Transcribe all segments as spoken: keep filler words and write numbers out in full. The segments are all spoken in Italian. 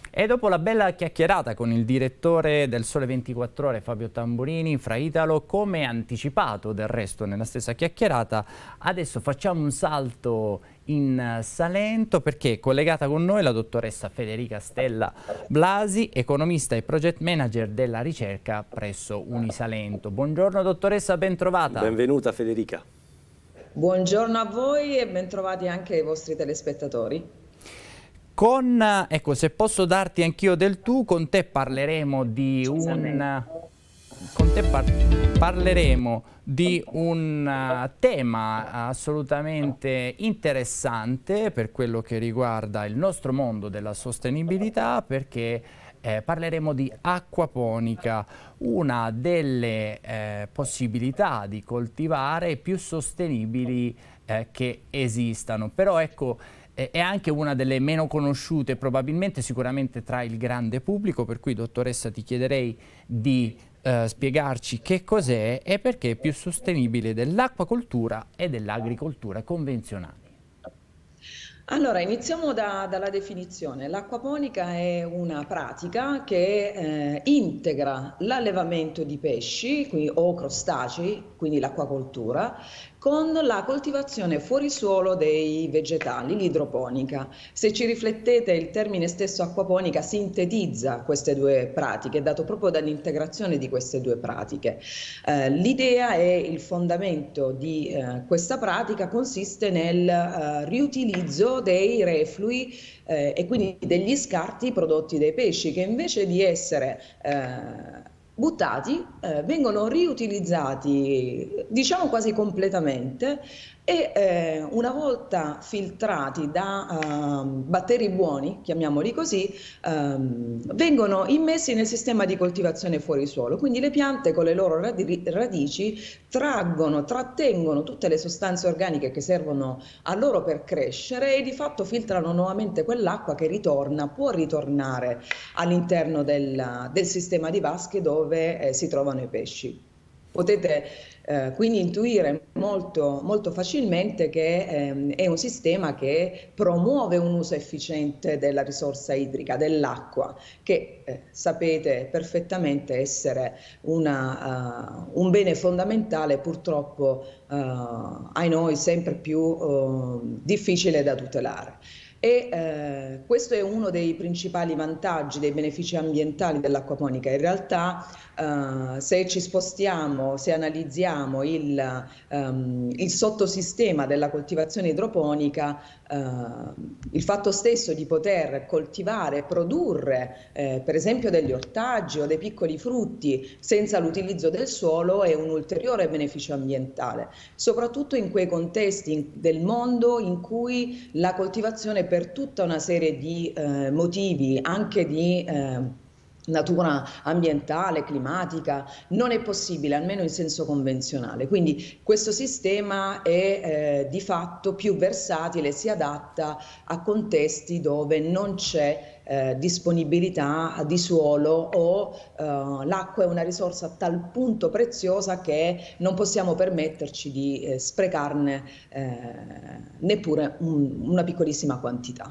E dopo la bella chiacchierata con il direttore del Sole ventiquattro Ore, Fabio Tamburini, fra Italo, come anticipato del resto nella stessa chiacchierata, adesso facciamo un salto in Salento perché è collegata con noi la dottoressa Federica Stella Blasi, economista e project manager della ricerca presso Unisalento. Buongiorno dottoressa, ben trovata. Benvenuta Federica. Buongiorno a voi e bentrovati anche ai vostri telespettatori. Con, ecco, se posso darti anch'io del tu, con te parleremo di un, con te par parleremo di un uh, tema assolutamente interessante per quello che riguarda il nostro mondo della sostenibilità, perché eh, parleremo di acquaponica, una delle eh, possibilità di coltivare più sostenibili eh, che esistano. Però ecco, è anche una delle meno conosciute probabilmente, sicuramente tra il grande pubblico, per cui dottoressa ti chiederei di eh, spiegarci che cos'è e perché è più sostenibile dell'acquacoltura e dell'agricoltura convenzionali. Allora, iniziamo da, dalla definizione. L'acquaponica è una pratica che eh, integra l'allevamento di pesci quindi, o crostacei, quindi l'acquacoltura, con la coltivazione fuori suolo dei vegetali, l'idroponica. Se ci riflettete, il termine stesso acquaponica sintetizza queste due pratiche, è dato proprio dall'integrazione di queste due pratiche. Eh, l'idea è il fondamento di eh, questa pratica consiste nel eh, riutilizzo dei reflui eh, e quindi degli scarti prodotti dai pesci che invece di essere eh, buttati, eh, vengono riutilizzati diciamo quasi completamente e eh, una volta filtrati da uh, batteri buoni, chiamiamoli così, um, vengono immessi nel sistema di coltivazione fuori suolo. Quindi le piante con le loro radi radici traggono, trattengono tutte le sostanze organiche che servono a loro per crescere e di fatto filtrano nuovamente quell'acqua che ritorna, può ritornare all'interno del, del sistema di vasche dove eh, si trovano i pesci. Potete eh, quindi intuire molto, molto facilmente che ehm, è un sistema che promuove un uso efficiente della risorsa idrica, dell'acqua, che eh, sapete perfettamente essere una, uh, un bene fondamentale, purtroppo uh, ai noi sempre più uh, difficile da tutelare. E eh, questo è uno dei principali vantaggi, dei benefici ambientali dell'acquaponica. In realtà eh, se ci spostiamo, se analizziamo il, um, il sottosistema della coltivazione idroponica, eh, il fatto stesso di poter coltivare, produrre eh, per esempio degli ortaggi o dei piccoli frutti senza l'utilizzo del suolo è un ulteriore beneficio ambientale, soprattutto in quei contesti del mondo in cui la coltivazione per tutta una serie di eh, motivi, anche di eh, natura ambientale, climatica, non è possibile, almeno in senso convenzionale. Quindi questo sistema è eh, di fatto più versatile, si adatta a contesti dove non c'è eh, disponibilità di suolo o eh, l'acqua è una risorsa a tal punto preziosa che non possiamo permetterci di eh, sprecarne eh, neppure un, una piccolissima quantità.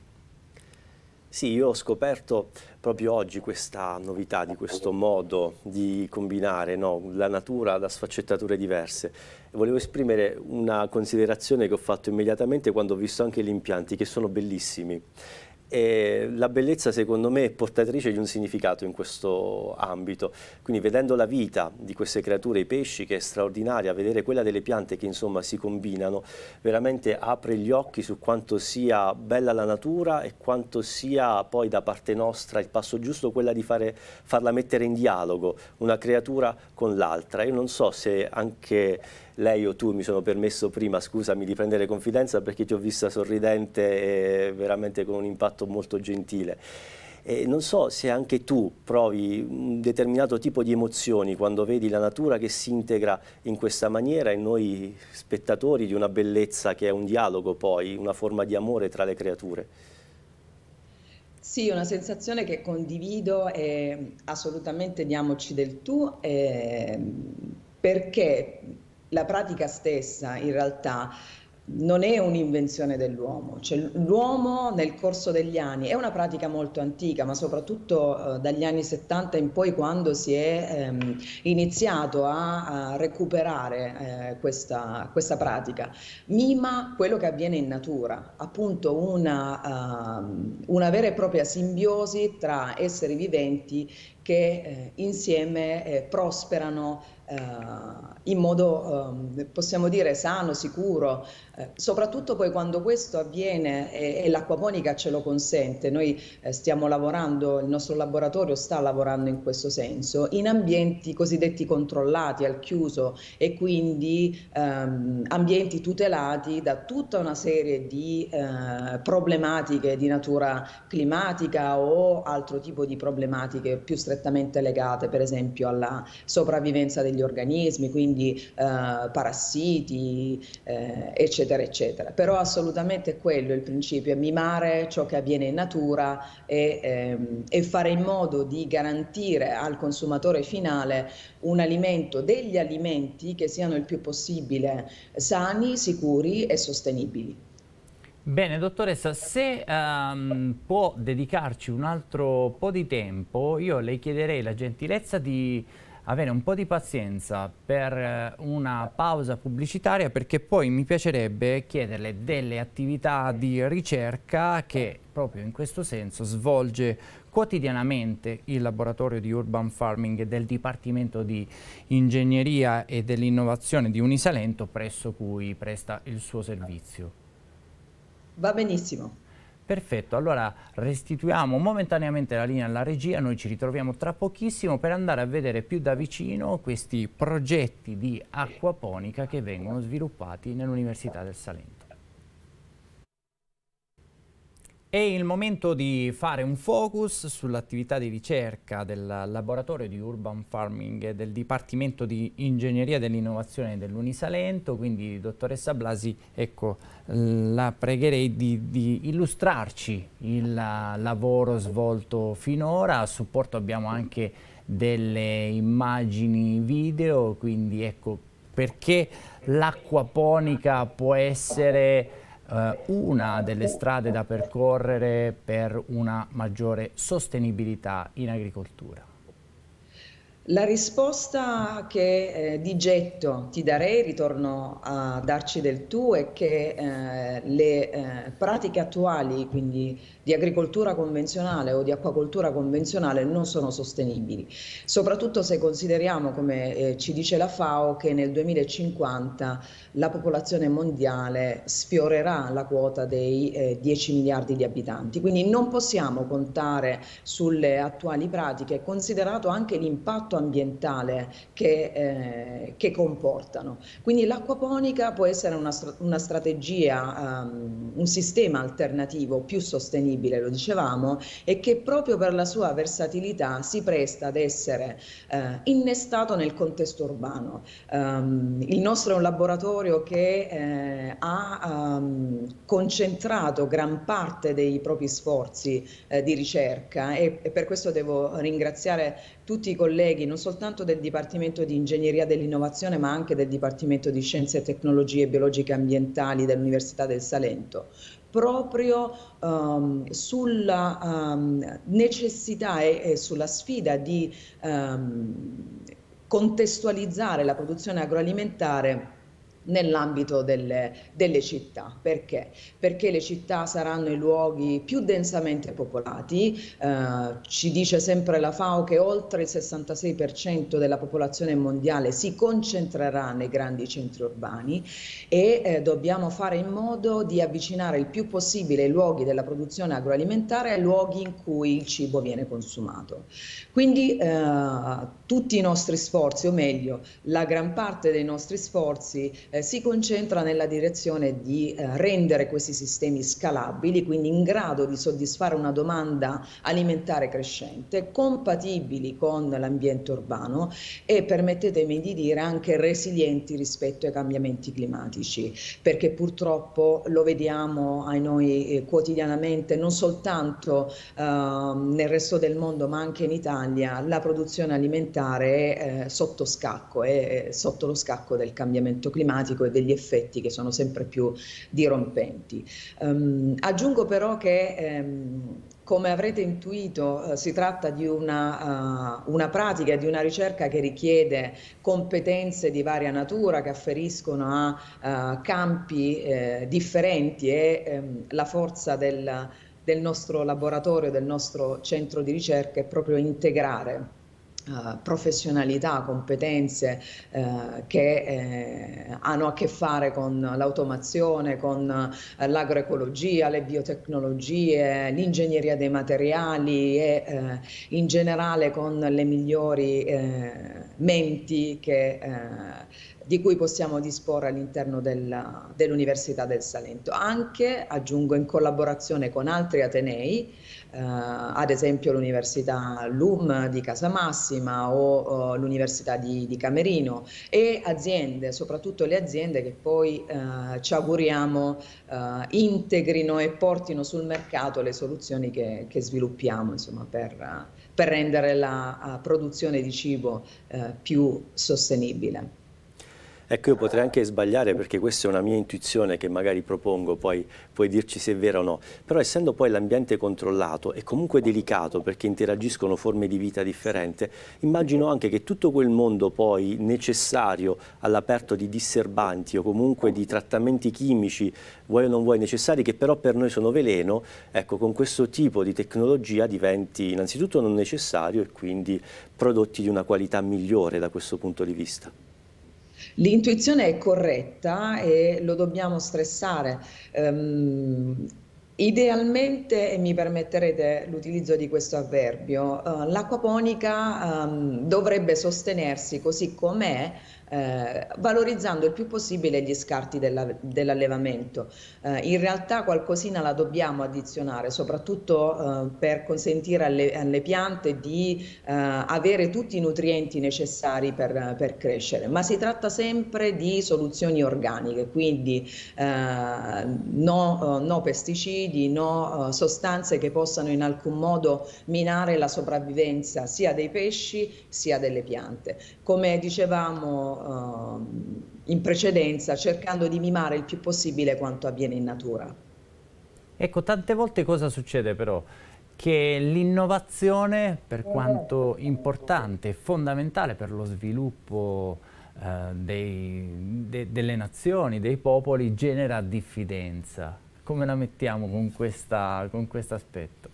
Sì, io ho scoperto proprio oggi questa novità di questo modo di combinare, no, la natura da sfaccettature diverse. E volevo esprimere una considerazione che ho fatto immediatamente quando ho visto anche gli impianti, che sono bellissimi. E la bellezza secondo me è portatrice di un significato in questo ambito, quindi vedendo la vita di queste creature, i pesci, che è straordinaria, vedere quella delle piante che insomma si combinano, veramente apre gli occhi su quanto sia bella la natura e quanto sia poi da parte nostra il passo giusto, quella di fare, farla mettere in dialogo una creatura con l'altra. Io non so se anche lei o tu, mi sono permesso prima, scusami, di prendere confidenza perché ti ho vista sorridente e veramente con un impatto molto gentile. E non so se anche tu provi un determinato tipo di emozioni quando vedi la natura che si integra in questa maniera e noi spettatori di una bellezza che è un dialogo poi, una forma di amore tra le creature. Sì, una sensazione che condivido e assolutamente diamoci del tu, eh, perché la pratica stessa in realtà non è un'invenzione dell'uomo, cioè l'uomo nel corso degli anni è una pratica molto antica, ma soprattutto eh, dagli anni settanta in poi, quando si è ehm, iniziato a, a recuperare eh, questa, questa pratica, mima quello che avviene in natura, appunto una, uh, una vera e propria simbiosi tra esseri viventi che eh, insieme eh, prosperano eh, in modo, eh, possiamo dire, sano, sicuro, eh, soprattutto poi quando questo avviene e, e l'acquaponica ce lo consente. Noi eh, stiamo lavorando, il nostro laboratorio sta lavorando in questo senso, in ambienti cosiddetti controllati, al chiuso, e quindi ehm, ambienti tutelati da tutta una serie di eh, problematiche di natura climatica o altro tipo di problematiche più strettamente legate, per esempio, alla sopravvivenza degli organismi, quindi eh, parassiti, eh, eccetera, eccetera. Però assolutamente è quello il principio, è mimare ciò che avviene in natura e, ehm, e fare in modo di garantire al consumatore finale un alimento, degli alimenti che siano il più possibile sani, sicuri e sostenibili. Bene, dottoressa, se um, può dedicarci un altro po' di tempo, io le chiederei la gentilezza di avere un po' di pazienza per una pausa pubblicitaria, perché poi mi piacerebbe chiederle delle attività di ricerca che proprio in questo senso svolge quotidianamente il laboratorio di Urban Farming del Dipartimento di Ingegneria e dell'Innovazione di Unisalento, presso cui presta il suo servizio. Va benissimo. Perfetto, allora restituiamo momentaneamente la linea alla regia, noi ci ritroviamo tra pochissimo per andare a vedere più da vicino questi progetti di acquaponica che vengono sviluppati nell'Università del Salento. È il momento di fare un focus sull'attività di ricerca del laboratorio di Urban Farming del Dipartimento di Ingegneria dell'Innovazione dell'Unisalento. Quindi, dottoressa Blasi, ecco, la pregherei di, di illustrarci il lavoro svolto finora. A supporto abbiamo anche delle immagini video, quindi ecco perché l'acquaponica può essere Uh, una delle strade da percorrere per una maggiore sostenibilità in agricoltura. La risposta che eh, di getto ti darei, ritorno a darci del tu, è che eh, le eh, pratiche attuali, quindi di agricoltura convenzionale o di acquacoltura convenzionale, non sono sostenibili, soprattutto se consideriamo, come eh, ci dice la FAO, che nel duemilacinquanta la popolazione mondiale sfiorerà la quota dei eh, dieci miliardi di abitanti. Quindi non possiamo contare sulle attuali pratiche, considerato anche l'impatto ambientale che, eh, che comportano. Quindi l'acquaponica può essere una, una strategia, um, un sistema alternativo più sostenibile, lo dicevamo, e che proprio per la sua versatilità si presta ad essere eh, innestato nel contesto urbano. Um, il nostro è un laboratorio che eh, ha um, concentrato gran parte dei propri sforzi eh, di ricerca e, e per questo devo ringraziare tutti i colleghi, non soltanto del Dipartimento di Ingegneria dell'Innovazione, ma anche del Dipartimento di Scienze e Tecnologie Biologiche e Ambientali dell'Università del Salento, proprio um, sulla um, necessità e, e sulla sfida di um, contestualizzare la produzione agroalimentare nell'ambito delle, delle città. Perché? Perché le città saranno i luoghi più densamente popolati, eh, ci dice sempre la FAO che oltre il sessantasei per cento della popolazione mondiale si concentrerà nei grandi centri urbani e eh, dobbiamo fare in modo di avvicinare il più possibile i luoghi della produzione agroalimentare ai luoghi in cui il cibo viene consumato. Quindi eh, tutti i nostri sforzi, o meglio, la gran parte dei nostri sforzi Eh, si concentra nella direzione di eh, rendere questi sistemi scalabili, quindi in grado di soddisfare una domanda alimentare crescente, compatibili con l'ambiente urbano e, permettetemi di dire, anche resilienti rispetto ai cambiamenti climatici, perché purtroppo lo vediamo ai noi eh, quotidianamente, non soltanto eh, nel resto del mondo ma anche in Italia, la produzione alimentare è eh, sotto scacco, è sotto lo scacco del cambiamento climatico climatico e degli effetti che sono sempre più dirompenti. Um, aggiungo però che um, come avrete intuito, eh, si tratta di una, uh, una pratica, di una ricerca che richiede competenze di varia natura che afferiscono a uh, campi eh, differenti e ehm, la forza del, del nostro laboratorio, del nostro centro di ricerca è proprio integrare Uh, professionalità, competenze uh, che uh, hanno a che fare con l'automazione, con uh, l'agroecologia, le biotecnologie, l'ingegneria dei materiali e uh, in generale con le migliori uh, menti che, uh, di cui possiamo disporre all'interno dell'Università del Salento, anche, aggiungo, in collaborazione con altri atenei, Uh, ad esempio l'Università L U M di Casamassima o uh, l'Università di, di Camerino, e aziende, soprattutto le aziende che poi uh, ci auguriamo uh, integrino e portino sul mercato le soluzioni che, che sviluppiamo, insomma, per, uh, per rendere la uh, produzione di cibo uh, più sostenibile. Ecco, io potrei anche sbagliare perché questa è una mia intuizione che magari propongo, poi puoi dirci se è vera o no, però essendo poi l'ambiente controllato e comunque delicato perché interagiscono forme di vita differenti, immagino anche che tutto quel mondo poi necessario all'aperto di disserbanti o comunque di trattamenti chimici, vuoi o non vuoi necessari, che però per noi sono veleno, ecco, con questo tipo di tecnologia diventi innanzitutto non necessario e quindi prodotti di una qualità migliore da questo punto di vista. L'intuizione è corretta e lo dobbiamo stressare. Um, idealmente, e mi permetterete l'utilizzo di questo avverbio, uh, l'acquaponica um, dovrebbe sostenersi così com'è, eh, valorizzando il più possibile gli scarti dell'allevamento. Eh, in realtà qualcosina la dobbiamo addizionare, soprattutto eh, per consentire alle, alle piante di eh, avere tutti i nutrienti necessari per, per crescere, ma si tratta sempre di soluzioni organiche, quindi eh, no, no pesticidi, no sostanze che possano in alcun modo minare la sopravvivenza sia dei pesci sia delle piante. Come dicevamo in precedenza, cercando di mimare il più possibile quanto avviene in natura. Ecco, tante volte cosa succede però? Che l'innovazione, per quanto importante e fondamentale per lo sviluppo eh, dei, de, delle nazioni, dei popoli, genera diffidenza. Come la mettiamo con questa, con questo aspetto?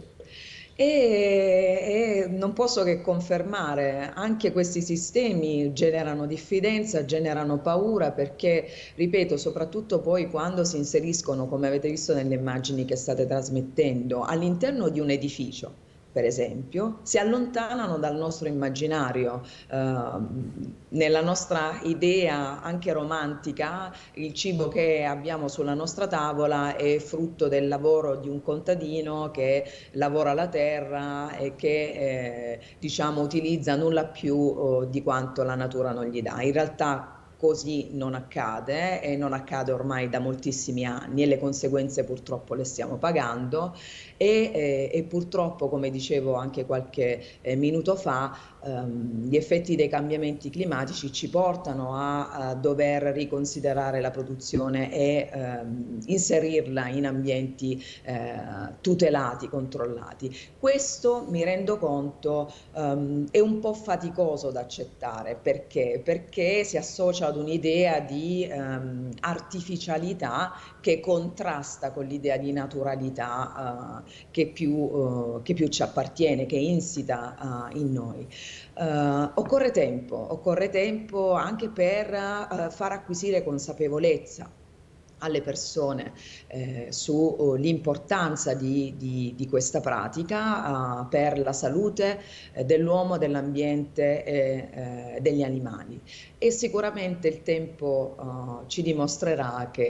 E, e non posso che confermare, anche questi sistemi generano diffidenza, generano paura perché, ripeto, soprattutto poi quando si inseriscono, come avete visto nelle immagini che state trasmettendo, all'interno di un edificio, per esempio, si allontanano dal nostro immaginario. Eh, nella nostra idea anche romantica, il cibo che abbiamo sulla nostra tavola è frutto del lavoro di un contadino che lavora la terra e che eh, diciamo utilizza nulla più oh, di quanto la natura non gli dà. In realtà così non accade e non accade ormai da moltissimi anni e le conseguenze purtroppo le stiamo pagando e, eh, e purtroppo, come dicevo anche qualche eh, minuto fa, ehm, gli effetti dei cambiamenti climatici ci portano a, a dover riconsiderare la produzione e ehm, inserirla in ambienti eh, tutelati, controllati. Questo, mi rendo conto, ehm, è un po' faticoso da accettare. Perché? Perché si associa ad un'idea di ehm, artificialità che contrasta con l'idea di naturalità eh, che, più, eh, che più ci appartiene, che è insita eh, in noi. Eh, occorre tempo, occorre tempo anche per eh, far acquisire consapevolezza alle persone eh, sull'importanza di, di, di questa pratica uh, per la salute eh, dell'uomo, dell'ambiente e eh, degli animali. E sicuramente il tempo uh, ci dimostrerà che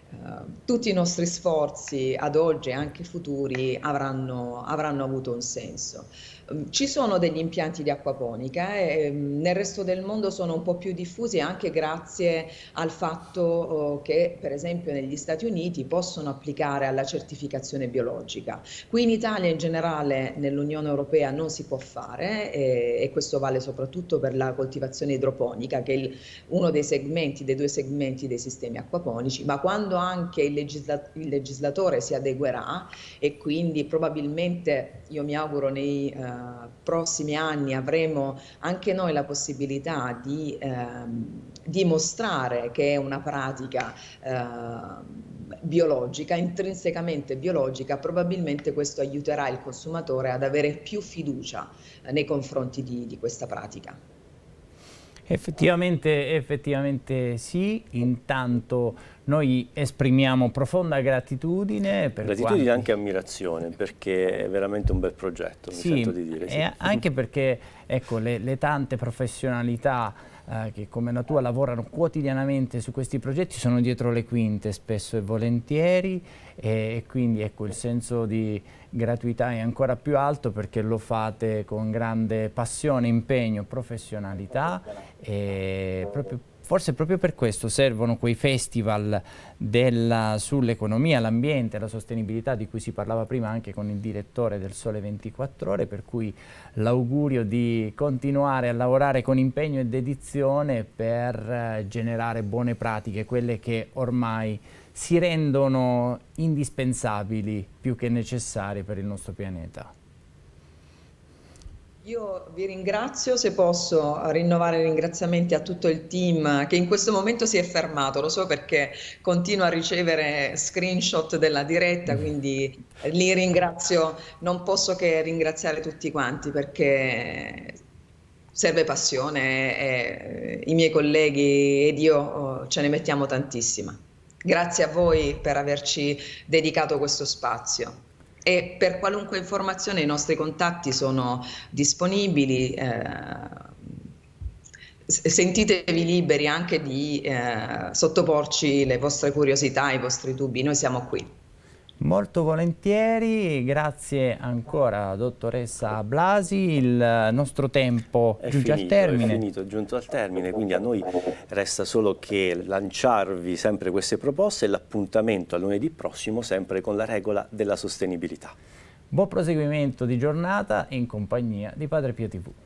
tutti i nostri sforzi ad oggi e anche futuri avranno, avranno avuto un senso. Ci sono degli impianti di acquaponica e nel resto del mondo sono un po' più diffusi anche grazie al fatto che, per esempio, negli Stati Uniti possono applicare alla certificazione biologica. Qui in Italia in generale, nell'Unione Europea, non si può fare e, e questo vale soprattutto per la coltivazione idroponica, che è il, uno dei segmenti, dei due segmenti dei sistemi acquaponici, ma quando anche il, legisla il legislatore si adeguerà e quindi probabilmente, io mi auguro nei uh, prossimi anni avremo anche noi la possibilità di ehm, dimostrare che è una pratica eh, biologica, intrinsecamente biologica, probabilmente questo aiuterà il consumatore ad avere più fiducia eh, nei confronti di, di questa pratica. Effettivamente, effettivamente sì, intanto noi esprimiamo profonda gratitudine. Per gratitudine e quanti... anche ammirazione, perché è veramente un bel progetto, mi sì, sento di dire. Sì. E anche perché ecco, le, le tante professionalità eh, che come la tua lavorano quotidianamente su questi progetti sono dietro le quinte spesso e volentieri, e, e quindi ecco, il senso di gratuità è ancora più alto perché lo fate con grande passione, impegno, professionalità e proprio, forse proprio per questo servono quei festival sull'economia, l'ambiente, la sostenibilità di cui si parlava prima anche con il direttore del Sole ventiquattro Ore, per cui l'augurio di continuare a lavorare con impegno e dedizione per eh, generare buone pratiche, quelle che ormai si rendono indispensabili più che necessarie per il nostro pianeta. Io vi ringrazio, se posso rinnovare i ringraziamenti a tutto il team che in questo momento si è fermato, lo so perché continuo a ricevere screenshot della diretta, quindi li ringrazio, non posso che ringraziare tutti quanti perché serve passione e i miei colleghi ed io ce ne mettiamo tantissima. Grazie a voi per averci dedicato questo spazio. E per qualunque informazione i nostri contatti sono disponibili, eh, sentitevi liberi anche di eh, sottoporci le vostre curiosità, i vostri dubbi, noi siamo qui. Molto volentieri, grazie ancora dottoressa Blasi, il nostro tempo è giunge finito, al termine. È finito, è giunto al termine, quindi a noi resta solo che lanciarvi sempre queste proposte e l'appuntamento a lunedì prossimo sempre con la regola della sostenibilità. Buon proseguimento di giornata in compagnia di Padre Pio tivù.